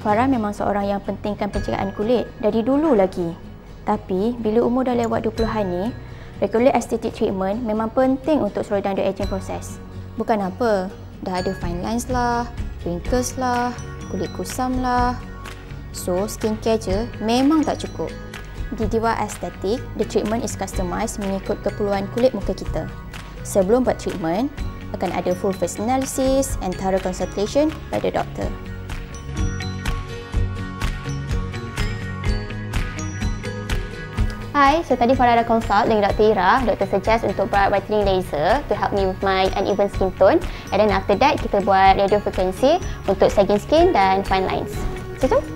Farah memang seorang yang pentingkan pencegahan kulit dari dulu lagi. Tapi bila umur dah lewat 20-an ni, regular aesthetic treatment memang penting untuk slow down the aging process. Bukan apa, dah ada fine lines lah, wrinkles lah, kulit kusam lah. So, skincare je memang tak cukup. Di Diva Aesthetic, the treatment is customized mengikut keperluan kulit muka kita. Sebelum buat treatment, akan ada full face analysis and thorough consultation by the doctor. Hi, so tadi Farah dah consult dengan Dr. Ira. Doktor suggest untuk buat whitening laser to help me with my uneven skin tone. And then after that, kita buat radiofrequency untuk sagging skin dan fine lines. Macam tu?